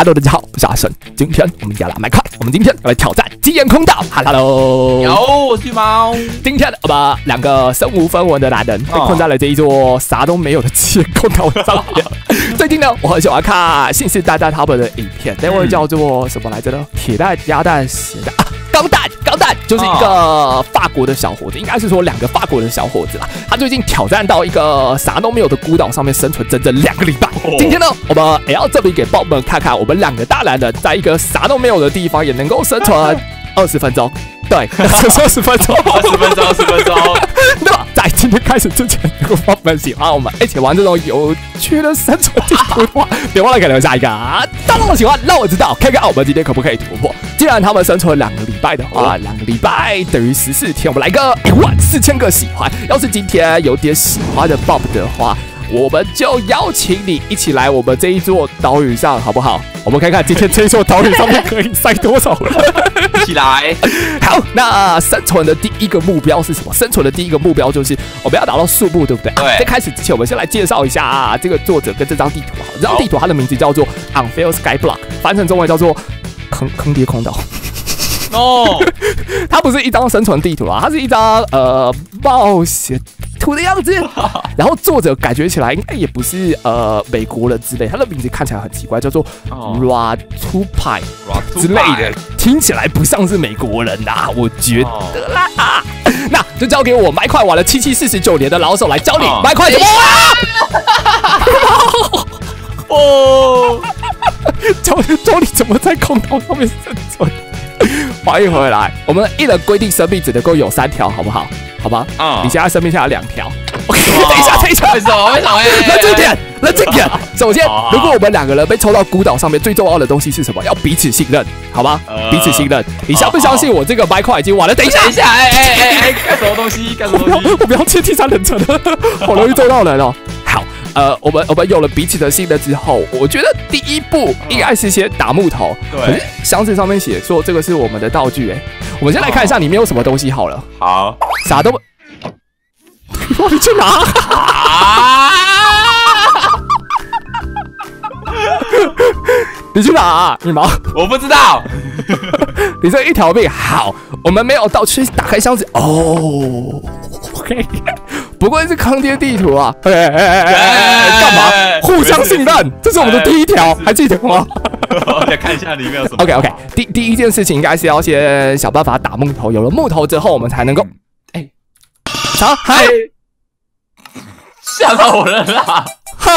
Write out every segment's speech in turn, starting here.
Hello， 大家好，我是阿神。今天我们要来麦块，我们今天要来挑战天空岛。Hello， 有，我是猫。 今天我们两个身无分文的男人被困在了这一座啥都没有的天空岛上面。最近呢，我很喜欢看信誓旦旦他们的影片，那位叫做什么来着呢？铁蛋、鸭蛋、咸蛋啊，钢蛋就是一个法国的小伙子，应该是说2个法国的小伙子啦。他最近挑战到一个啥都没有的孤岛上面生存整整2个礼拜。今天呢，我们也要证明给宝宝们看看，我们2个大男人在一个啥都没有的地方也能够生存20分钟。对，20分钟。那在今天开始之前，如果宝宝们喜欢我们一起玩这种有趣的生存地图的话，别忘了给留下一个大大的喜欢，让我知道，看看我们今天可不可以突破。既然他们生存2个礼拜的话，2个礼拜等于14天，我们来个14000个喜欢。要是今天有点喜欢的 Bob 的话，我们就邀请你一起来我们这一座岛屿上，好不好？我们看看今天这一座岛屿上面可以塞多少人。 一起来。 好，那生存的第一个目标是什么？生存的第一个目标就是我们要达到树木，对不对？ 对。 在开始之前，我们先来介绍一下这个作者跟这张地图。好，这张地图它的名字叫做 Unfair Sky Block， 翻成中文叫做坑爹空岛。 哦， 它不是一张生存地图啊，它是一张冒险图的样子。然后作者感觉起来应该也不是美国人之类，他的名字看起来很奇怪，叫做 Ratupai 之类的，听起来不像是美国人呐，我觉得啦。那就交给我麦块玩了7749年的老手来教你麦块怎么玩。哦，教你怎么在空岛上面生存。欢迎回来，我们一人规定生命只能够有3条，好不好？好吧，你现在生命下来2条。OK， 等一下， 为什么？ 冷静点。首先，如果我们2个人被抽到孤岛上面，最重要的东西是什么？要彼此信任，好吗？彼此信任。你相不相信我这个麦块已经玩了？等一下， 干什么东西？ 我不要切第3人称了，好容易揍到人哦。好。我们有了彼此的信任之后，我觉得第一步应该是先打木头。 对， 箱子上面写说这个是我们的道具。我们先来看一下里面有什么东西好了。 好， 啥都不，你去哪？你去哪？你忙？ 我不知道。 你这一条命。好，我们没有道具，打开箱子。哦 ，OK。不愧是坑爹地图啊！干嘛？互相信任，这是我们的第1条，还记得吗？ 我来看一下里面有什么。 OK， 第一件事情应该是要先想办法打木头，有了木头之后，我们才能够……啥？嗨！ 吓到我了啦！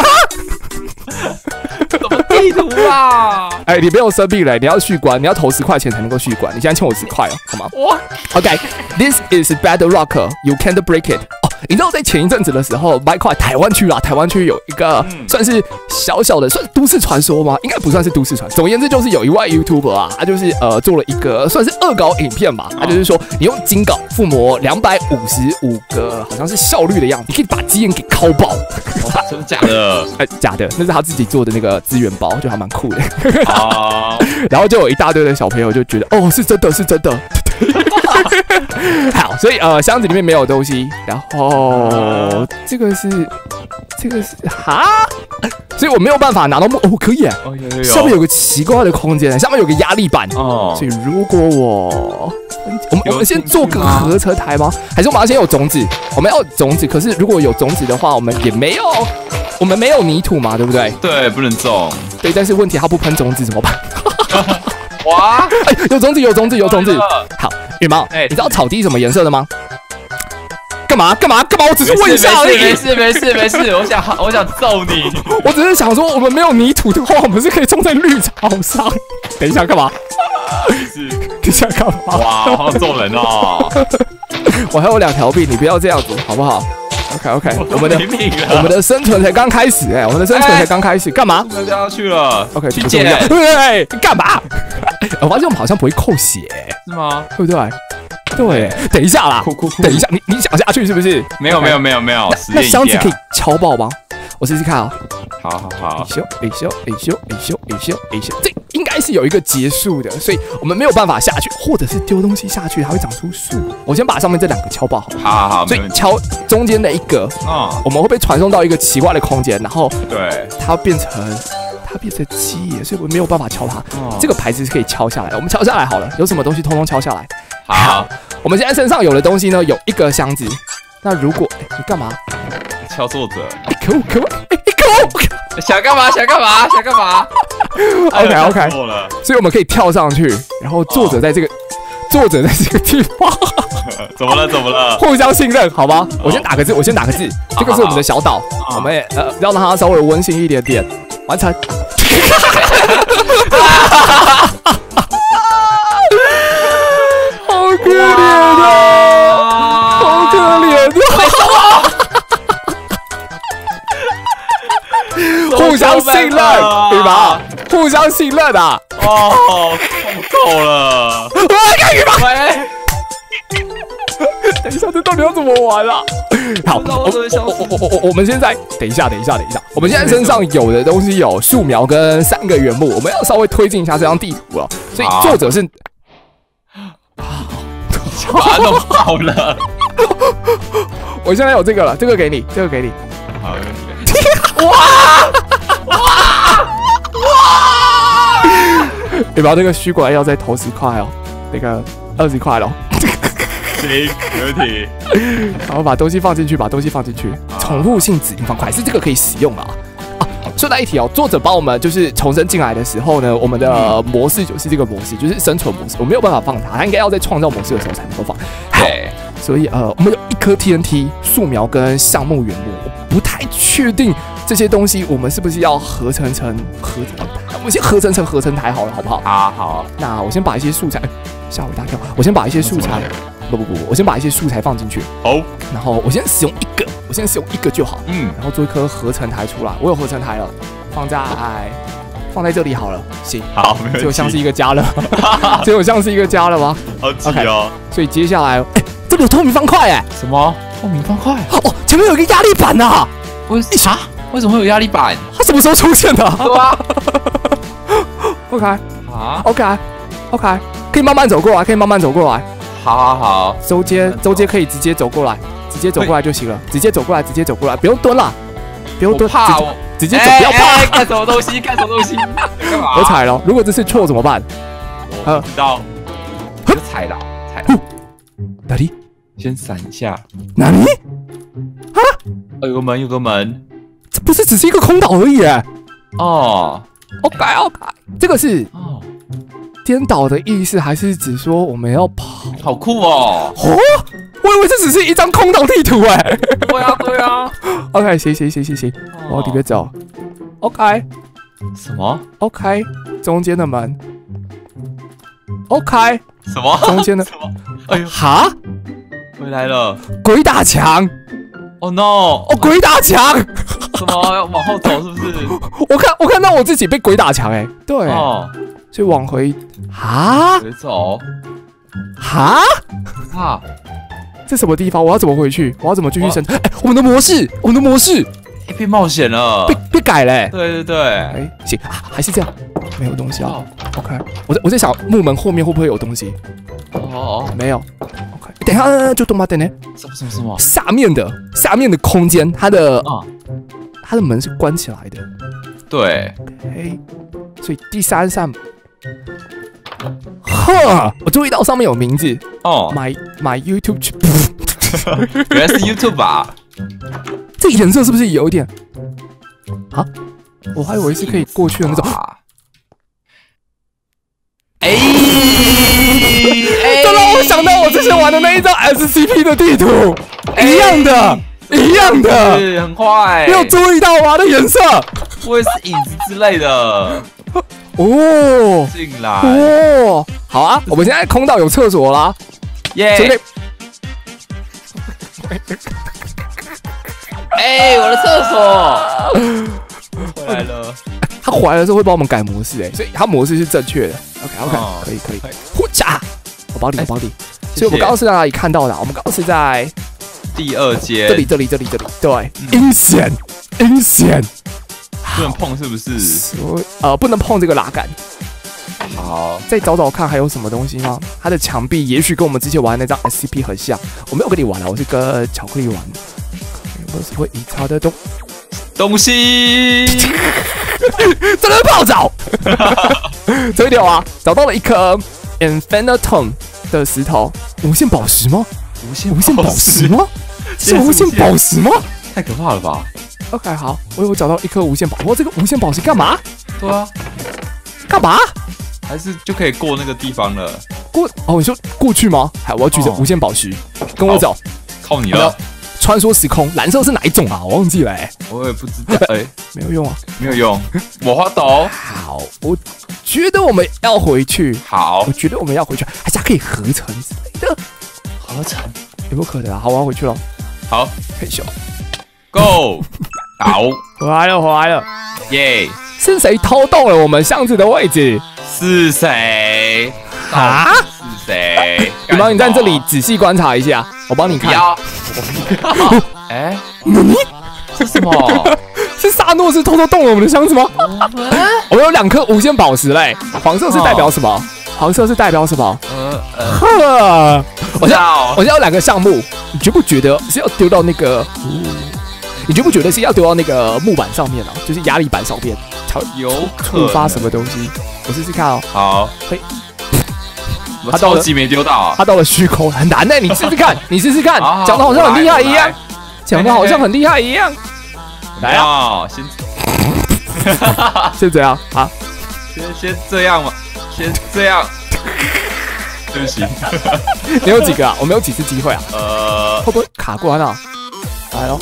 什么地图啊？ 你没有生病了，你要续关，你要投10块钱才能够续关。你现在欠我10块哦，好吗 ？OK，This is Bedrock， you can't break it。你知道在前一阵子的时候，麦块台湾区有一个算是小小的，算是都市传说吗？应该不算是都市传说。总而言之，就是有一位 YouTuber 啊，他就是做了一个算是恶搞影片吧。他就是说，你用金镐附魔255个，好像是效率的样子，你可以把鸡眼给敲爆。 真的假的？ 假的，那是他自己做的那个资源包，就还蛮酷的。然后就有一大堆的小朋友就觉得，哦，是真的。好，所以箱子里面没有东西，然后这个是哈，所以我没有办法拿到木可以下面有个奇怪的空间，下面有个压力板所以如果我们先做个合成台吗？还是我们要先有种子？我们要有种子，可是如果有种子的话，我们没有泥土嘛，对不对？ 对，不能种。 对，但是问题它不喷种子怎么办？ 哇！ 有种子。好，羽毛，你知道草地什么颜色的吗？干嘛？我只是问一下而已。 没事，我想揍你。 我只是想说，我们没有泥土的话，我们是可以种在绿草上。等一下干嘛？ 哇，好想揍人哦！ 我还有2条命，你不要这样子，好不好？OK， 我们的生存才刚开始我们的生存才刚开始，干嘛？ 掉下去了。 OK， 去捡。 干嘛？我发现我们好像不会扣血， 是吗？ 对不对？对，等一下啦，等一下，你想下去是不是？ 没有。 那箱子可以敲爆吗？我试试看啊。 好。 修，这应该是有一个结束的，所以我们没有办法下去，或者是丢东西下去，它会长出树。我先把上面这2个敲爆好。 好。 所以敲中间的一个，我们会被传送到一个奇怪的空间，然后对， 它变成特别的鸡耶，所以我没有办法敲它。 哦这个牌子是可以敲下来的，我们敲下来好了，有什么东西通通敲下来。 好， 我们现在身上有的东西呢，有一个箱子。那如果你干嘛？ 敲作者。 可恶可恶！ 想干嘛？想干嘛？想干嘛 OK， 错了， 所以我们可以跳上去，然后作者在这个地方怎么了？怎么了？ 互相信任，好吗？我先打个字，这个是我们的小岛，我们也要让它稍微温馨一点点。完成。好可怜啊！好可怜啊！互相信任，对吧？互相信任啊！ 哦，够了！ 我要看羽毛。 喂， 等一下，这到底要怎么玩啊？好，我们现在等一下，我们现在身上有的东西有树苗跟3个原木，我们要稍微推进一下这张地图了。所以作者是， 把它弄爆了。 我现在有这个了，这个给你。 好， 哇！羽毛这个虚管要再投10块哦，那个20块咯。 行，没问题。 然后把东西放进去，宠物性指令方块是这个可以使用了啊。顺带一提哦，作者帮我们就是重生进来的时候呢，我们的模式就是这个模式，就是生存模式，我没有办法放它，它应该要在创造模式的时候才能够放。 对， 所以我们有1颗 TNT 树苗跟橡木原木，我不太确定这些东西我们是不是要合成台，我们先合成成合成台好了，好不好？ 好。 那我先把一些素材，吓我一大跳，我先把一些素材。不，我先把一些素材放进去。 好， 然后我先使用一个就好。然后做一颗合成台出来。我有合成台了，放在这里好了。行， 好，没问题。 就像是一个家了，吗？ 好挤哦。 所以接下来，这里有透明方块哎。 什么透明方块？ 哦，前面有一个压力板呐。 为什么会有压力板？ 它什么时候出现的？ 对啊。 OK，可以慢慢走过来。 好， 周街可以直接走过来就行了，直接走过来，不用蹲啦，不用蹲， 怕我直接走，不要怕。 干什么东西？干嘛？ 我踩了，如果这次错怎么办？ 我不知道，我就踩了。 哪里？ 先闪一下。 哪里？啊？ 有个门， 这不是只是一个空岛而已哎。 哦 ，OK， 这个是颠倒的意思，还是指说我们要跑？ 好酷哦！ 我以为这只是一张空岛地图哎。 对啊。 OK， 行，我往里面走。OK， 什么 ？OK， 中间的门。OK， 什么？ 中间的什么？哎呦， 哈， 回来了！ 鬼打墙！ Oh no！ 鬼打墙！ 什么？要往后走是不是？ 我看到我自己被鬼打墙哎。对。哦。所以往回回走这什么地方？我要怎么回去？我要怎么继续生存？我们的模式变冒险了， 被改嘞。 对， 行还是这样，没有东西啊。OK， 我在想木门后面会不会有东西？没有。OK， 等一下，就等呢。 什么？ 下面的空间，它的门是关起来的。 对。 所以第3扇。我注意到上面有名字My YouTube， 原来是 YouTube 吧？ 这颜色是不是有一点啊？我还以为是可以过去的那种。这让我想到我之前玩的那一张 SCP 的地图，一样的， 很坏。 你有注意到吗？那颜色， 我也是影子之类的。进来好啊！我们现在空岛有厕所啦， 耶！我的厕所回来了。 他回来的时候会帮我们改模式所以他模式是正确的。OK， 可以。呼嚓！我保底。所以我们刚刚是在哪里看到的？我们刚刚是在第2间。 这里。对，阴险。 不能碰是不是？ 不能碰这个拉杆。 好， 再找找看还有什么东西吗？它的墙壁也许跟我们之前玩的那张 SCP 很像。我没有跟你玩了，我是跟巧克力玩的。有没有什么隐藏的东？ 东西， 真的是暴走。这里啊，找到了一颗 Infinitum 的石头，无限宝石吗？无限宝石吗？是无限宝石吗？ 太可怕了吧 ？OK， 好，我有找到一颗无限宝石。哇，这个无限宝石干嘛？ 对啊， 干嘛？ 还是就可以过那个地方了？ 你说过去吗？好，我要举着无限宝石，跟我走。 靠你了。 穿梭时空，蓝色是哪一种啊？我忘记了我也不知道。 没有用啊， 没有用。我花抖。 好，我觉得我们要回去。 好， 我觉得我们要回去，还是可以合成之类的。 合成有没有可能啊？好，我要回去了。 好， 嘿咻 ，Go， 好， 回来了， 耶！ 是谁偷动了我们箱子的位置？ 是谁？ 啊？ 是谁？ 羽毛，你在这里仔细观察一下，我帮你看。 是什么？ 是萨诺斯偷偷动了我们的箱子吗？我们有2颗无限宝石嘞，黄色是代表什么？黄色是代表什么？我现在有2个项目，你觉不觉得是要丢到那个？你觉不觉得是要丢到那个木板上面啊？就是压力板上面，才有触发什么东西？我试试看哦。 好， 嘿， 他超级没丢到， 他到了虚空，很难呢。你试试看，讲的好像很厉害一样，来啊，先这样啊， 先这样嘛，先这样。对不起， 你有几个啊？我们有几次机会啊？会不会卡关啊？来喽，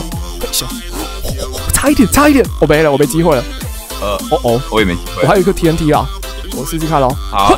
差一点，我没了，我没机会了。 我也没机会。 我还有一个 TNT 啊，我试试看喽。 好。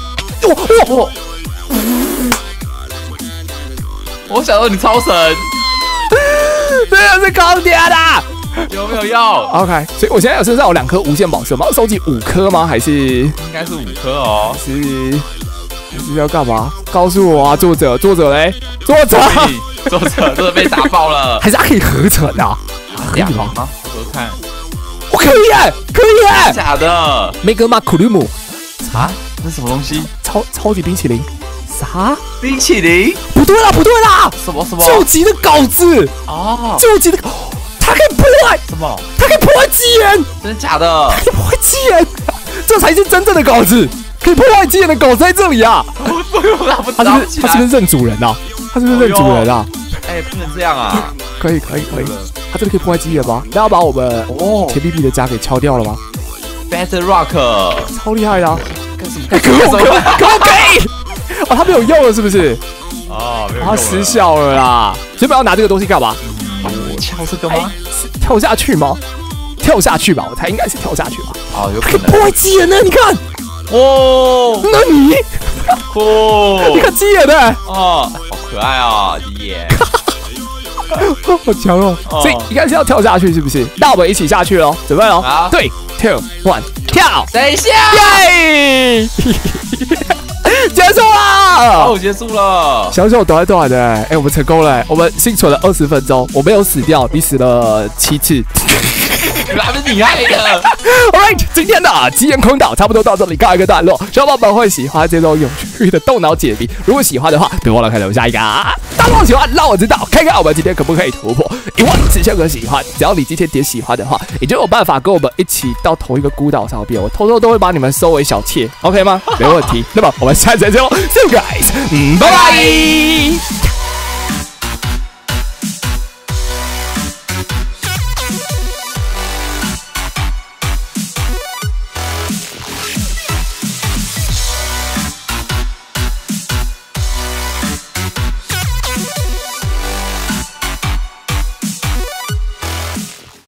我想说你超神， 这个是空点的， 有没有要 ？OK， 所以我现在身上有2颗无限宝石，我们要收集5颗吗？还是应该是5颗哦？ 是要干嘛？告诉我啊，作者嘞，作者被打爆了， 还是他可以合成啊？可以吗？ 我看， 我可以耶！ 假的 ，Mega Macroom 啊？这是什么东西？ 超级冰淇淋？啥？ 冰淇淋？ 不对啦！ 什么？ 救急的稿子哦，救急的，它可以破坏什么？ 它可以破坏机缘， 真的假的？ 可以破坏机缘，这才是真正的稿子。可以破坏机缘的狗在这里啊！他是不是认主人啊？不能这样啊！ 可以，他这里可以破坏机缘吗？那要把我们铁皮皮的家给敲掉了吗 ？Battle Rock 超厉害的， 干什么？ 可以！他没有用了是不是？ 没有用了， 他失效了啦！所以不要拿这个东西干嘛？ 敲这个吗？ 跳下去吗？跳下去吧，我猜应该是跳下去吧。 有可能破坏机缘呢？你看。那你你看鸡眼的好可爱啊，鸡眼， 好强哦！所以应该是要跳下去，是不是？那我们一起下去喽，准备喽！3、2、1，跳！ 等一下， 耶！结束了， 结束了。 小手短短的，我们成功了，我们幸存了20分钟，我没有死掉，你死了7次。 哪是你害的 ？Alright， 今天的极限空岛差不多到这里告一个段落，希望宝宝们会喜欢这种有趣的动脑解谜。如果喜欢的话，别忘了看留下一个大棒喜欢，让我知道，看看我们今天可不可以突破14000个喜欢。只要你今天点喜欢的话，你就有办法跟我们一起到同一个孤岛上边，我偷偷都会把你们收为小妾 ，OK 吗？没问题。那么我们下次再见喽 ，See you guys，拜拜。